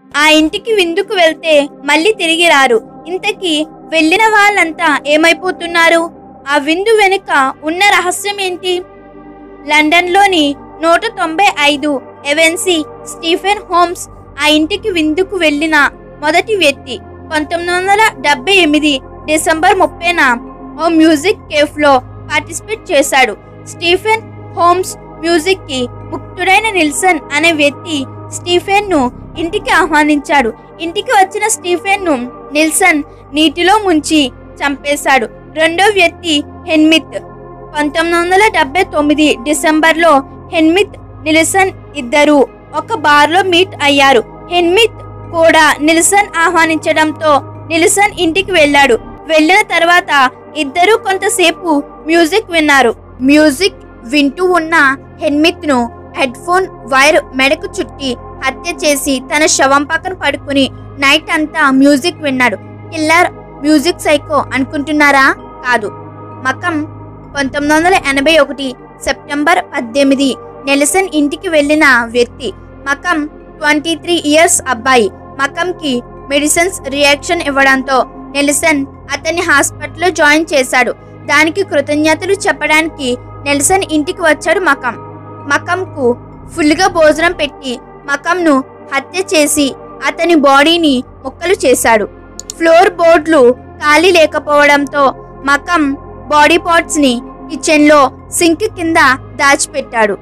ఆ ఇంటికి విందుకు వెళ్తే మళ్ళీ తిరిగి రారు. ఇంతకీ వెళ్ళిన వాళ్ళంతా ఏమైపోతున్నారు? ఆ విందు వెనుక ఉన్న రహస్యం ఏంటి? లండన్లోని 195 ఎవెన్సీ స్టీఫెన్ హోమ్స్ ఆ ఇంటికి విందుకు వెళ్ళిన మొదటి వ్యక్తి. 1978 డిసెంబర్ 30న ఓ మ్యూజిక్ కేఫ్లో పార్టిసిపేట్ చేశాడు. స్టీఫెన్ హోమ్స్ మ్యూజిక్ కి ముక్తుడైన నిల్సన్ అనే వ్యక్తి స్టీఫెన్ ను ఇంటికి ఆహ్వానించాడు. ఇంటికి వచ్చిన స్టీఫెన్ ను నిల్సన్ నీటిలో ముంచి చంపేశాడు. రెండో వ్యక్తి హెన్మిత్. 1979 డిసెంబర్లో హెన్మిత్, నిల్సన్ ఇద్దరు ఒక బార్లో మీట్ అయ్యారు. హెన్మిత్ కూడా నిల్సన్ ఆహ్వానించడంతో నిల్సన్ ఇంటికి వెళ్ళాడు. వెళ్ళిన తర్వాత ఇద్దరు కొంతసేపు మ్యూజిక్ విన్నారు. మ్యూజిక్ వింటూ ఉన్న హెన్మిత్ ను హెడ్ ఫోన్ వైర్ మెడకు చుట్టి హత్య చేసి తన శవం పక్కన పడుకుని నైట్ అంతా మ్యూజిక్ విన్నాడు. కిల్లర్ మ్యూజిక్ సైకో అనుకుంటున్నారా? కాదు. మకం 1981 సెప్టెంబర్ 18 నెల్సన్ ఇంటికి వెళ్ళిన వ్యక్తి. మకం 23 ఇయర్స్ అబ్బాయి. మకంకి మెడిసిన్స్ రియాక్షన్ ఇవ్వడంతో నెల్సన్ అతన్ని హాస్పిటల్లో జాయిన్ చేశాడు. దానికి కృతజ్ఞతలు చెప్పడానికి నెల్సన్ ఇంటికి వచ్చాడు మకం. మకంకు ఫుల్గా భోజనం పెట్టి మకంను హత్య చేసి అతని బాడీని ముక్కలు చేశాడు. ఫ్లోర్ బోర్డులు ఖాళీ లేకపోవడంతో మకం బాడీ పార్ట్స్ ని కిచెన్ లో సింక్ కింద దాచిపెట్టాడు.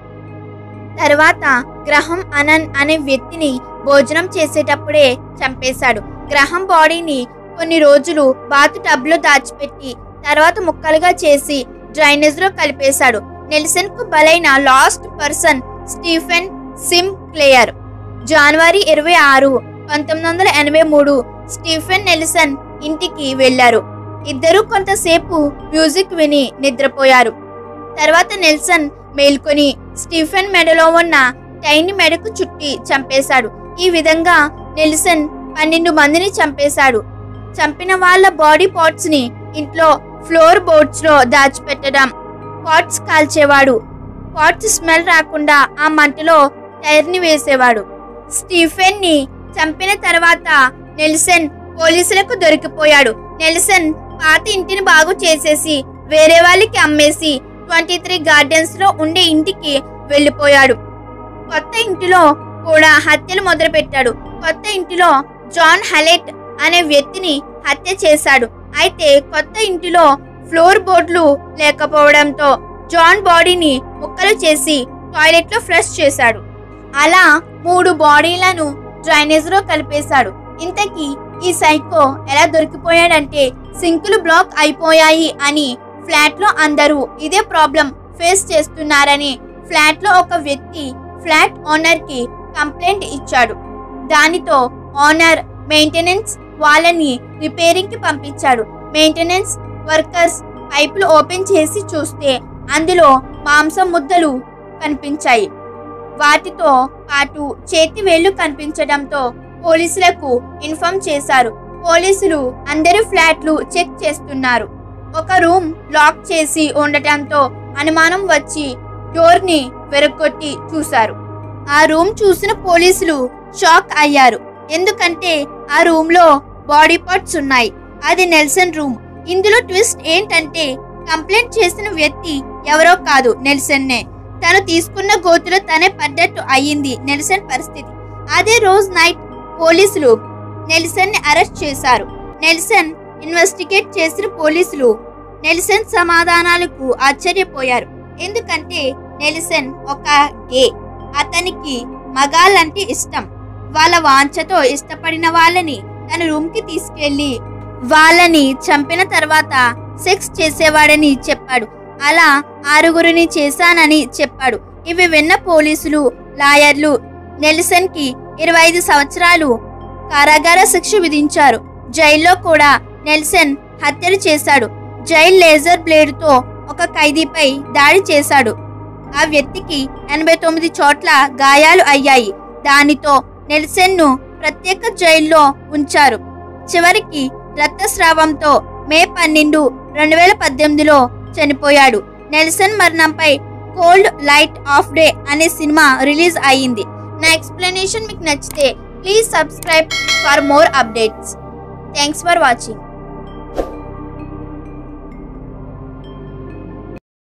తర్వాత గ్రహం అనన్ అనే వ్యక్తిని భోజనం చేసేటప్పుడే చంపేశాడు. గ్రహం బాడీని కొన్ని రోజులు బాతు టబ్ లో దాచిపెట్టి తర్వాత ముక్కలుగా చేసి డ్రైనేజ్ లో కలిపేశాడు. నెల్సన్ కు బలైన లాస్ట్ పర్సన్ స్టీఫెన్ సిమ్క్లేయర్. జనవరి 26, 1983 స్టీఫెన్ నెల్సన్ ఇంటికి వెళ్లారు. ఇద్దరు కొంతసేపు మ్యూజిక్ విని నిద్రపోయారు. తర్వాత నెల్సన్ మేల్కొని స్టీఫెన్ మెడలో ఉన్న టైని మెడకు చుట్టి చంపేశాడు. ఈ విధంగా నెల్సన్ 12 మందిని చంపేశాడు. చంపిన వాళ్ళ బాడీ పార్ట్స్ ని ఇంట్లో ఫ్లోర్ బోర్డ్స్ లో దాచిపెట్టడం. పార్ట్స్ కాల్చేవాడు. పార్ట్స్ స్మెల్ రాకుండా ఆ మంటలో టైర్ ని వేసేవాడు. స్టీఫెన్ ని చంపిన తర్వాత నెల్సన్ పోలీసులకు దొరికిపోయాడు. నెల్సన్ పాత ఇంటిని బాగు చేసేసి వేరే వాళ్ళకి అమ్మేసి 23 గార్డెన్స్ లో ఉండే ఇంటికి వెళ్లిపోయాడు. కొత్త ఇంటిలో కూడా హత్యలు మొదలు పెట్టాడు. కొత్త ఇంటిలో జాన్ హలెట్ అనే వ్యక్తిని హత్య చేశాడు. అయితే కొత్త ఇంటిలో ఫ్లోర్ బోర్డులు లేకపోవడంతో జాన్ బాడీని ముక్కలు చేసి టాయిలెట్ లో ఫ్లష్ చేశాడు. అలా 3 బాడీలను డ్రైనేజ్ లో కలిపేశాడు. ఇంతకీ ఈ సైకో ఎలా దొరికిపోయాడంటే సింకులు బ్లాక్ అయిపోయాయి అని ఫ్లాట్ లో అందరూ ఇదే ప్రాబ్లం ఫేస్ చేస్తున్నారని ఫ్లాట్ లో ఒక వ్యక్తి ఫ్లాట్ ఓనర్ కి కంప్లైంట్ ఇచ్చాడు. దానితో ఓనర్ మెయింటెనెన్స్ వాళ్ళని రిపేరింగ్ కి పంపించాడు. మెయింటెనెన్స్ వర్కర్స్ పైపులు ఓపెన్ చేసి చూస్తే అందులో మాంసం ముద్దలు కనిపించాయి. వాటితో పాటు చేతి వేళ్లు కనిపించడంతో పోలీసులకు ఇన్ఫార్మ్ చేశారు. పోలీసులు అందరి ఫ్లాట్లు చెక్ చేస్తున్నారు. ఒక రూమ్ లాక్ చేసి ఉండటంతో అనుమానం వచ్చి డోర్ ని వెరగొట్టి చూశారు. ఆ రూమ్ చూసిన పోలీసులు షాక్ అయ్యారు. ఎందుకంటే ఆ రూమ్ లో బాడీ పార్ట్స్ ఉన్నాయి. అది నెల్సన్ రూమ్. ఇందులో ట్విస్ట్ ఏంటంటే కంప్లైంట్ చేసిన వ్యక్తి ఎవరో కాదు, నెల్సన్నే. తను తీసుకున్న గోతులో తనే పడ్డట్టు అయ్యింది నెల్సన్ పరిస్థితి. అదే రోజు నైట్ పోలీసులు నెల్సన్ ని అరెస్ట్ చేశారు. నెల్సన్ ఇన్వెస్టిగేట్ చేసిన పోలీసులు నెల్సన్ సమాధానాలకు ఆశ్చర్యపోయారు. ఎందుకంటే నెల్సన్ ఒక గే. అతనికి మగాళ్ళంటే ఇష్టం. వాళ్ళ వాంఛతో ఇష్టపడిన వాళ్ళని తన రూమ్ కి తీసుకెళ్లి వాళ్ళని చంపిన తర్వాత సెక్స్ చేసేవాడని చెప్పాడు. అలా 6గురిని చేశానని చెప్పాడు. ఇవి విన్న పోలీసులు, లాయర్లు నెల్సన్ కి 25 సంవత్సరాలు కారాగార శిక్ష విధించారు. జైల్లో కూడా నెల్సన్ హత్యలు చేశాడు. జైల్ లేజర్ బ్లేడ్ తో ఒక ఖైదీపై దాడి చేశాడు. ఆ వ్యక్తికి 89 చోట్ల గాయాలు అయ్యాయి. దానితో నెల్సన్ ను ప్రత్యేక జైల్లో ఉంచారు. చివరికి రక్తస్రావంతో మే 12, 2018లో చనిపోయాడు. నెల్సన్ మరణంపై కోల్డ్ లైట్ ఆఫ్ డే అనే సినిమా రిలీజ్ అయ్యింది. నా ఎక్స్ప్లెనేషన్ మీకు నచ్చితే Please subscribe for more updates. Thanks for watching.